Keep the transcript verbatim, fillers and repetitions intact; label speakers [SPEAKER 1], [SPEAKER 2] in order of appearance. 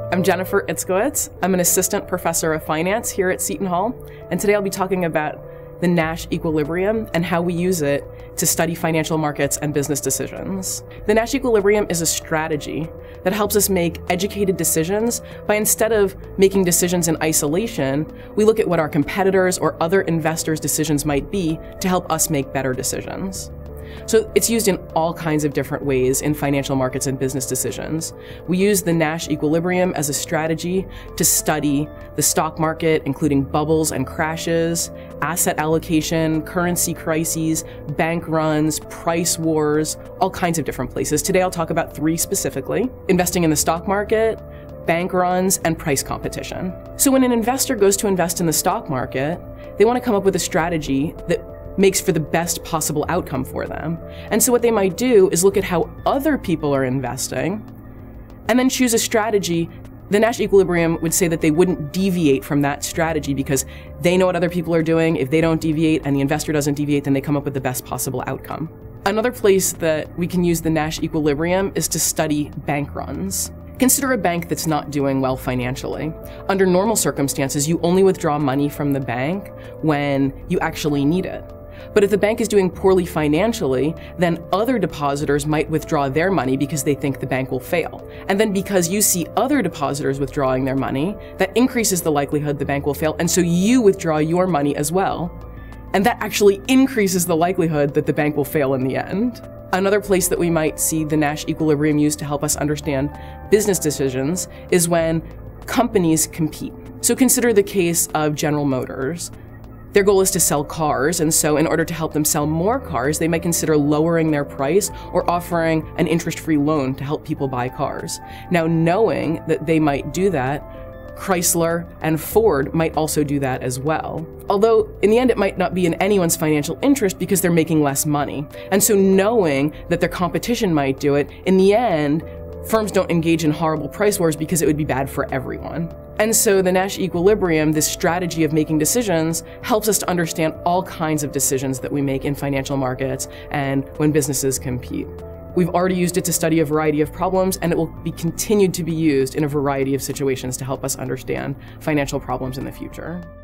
[SPEAKER 1] I'm Jennifer Itzkowitz. I'm an assistant professor of finance here at Seton Hall, and today I'll be talking about the Nash equilibrium and how we use it to study financial markets and business decisions. The Nash equilibrium is a strategy that helps us make educated decisions by, instead of making decisions in isolation, we look at what our competitors or other investors' decisions might be to help us make better decisions. So it's used in all kinds of different ways in financial markets and business decisions. We use the Nash equilibrium as a strategy to study the stock market, including bubbles and crashes, asset allocation, currency crises, bank runs, price wars, all kinds of different places. Today I'll talk about three specifically: investing in the stock market, bank runs, and price competition. So when an investor goes to invest in the stock market, they want to come up with a strategy that makes for the best possible outcome for them. And so what they might do is look at how other people are investing and then choose a strategy. The Nash equilibrium would say that they wouldn't deviate from that strategy because they know what other people are doing. If they don't deviate and the investor doesn't deviate, then they come up with the best possible outcome. Another place that we can use the Nash equilibrium is to study bank runs. Consider a bank that's not doing well financially. Under normal circumstances, you only withdraw money from the bank when you actually need it. But if the bank is doing poorly financially, then other depositors might withdraw their money because they think the bank will fail. And then because you see other depositors withdrawing their money, that increases the likelihood the bank will fail, and so you withdraw your money as well. And that actually increases the likelihood that the bank will fail in the end. Another place that we might see the Nash equilibrium used to help us understand business decisions is when companies compete. So consider the case of General Motors. Their goal is to sell cars, and so in order to help them sell more cars, they might consider lowering their price or offering an interest-free loan to help people buy cars. Now, knowing that they might do that, Chrysler and Ford might also do that as well. Although, in the end, it might not be in anyone's financial interest because they're making less money. And so knowing that their competition might do it, in the end, firms don't engage in horrible price wars because it would be bad for everyone. And so the Nash equilibrium, this strategy of making decisions, helps us to understand all kinds of decisions that we make in financial markets and when businesses compete. We've already used it to study a variety of problems, and it will be continued to be used in a variety of situations to help us understand financial problems in the future.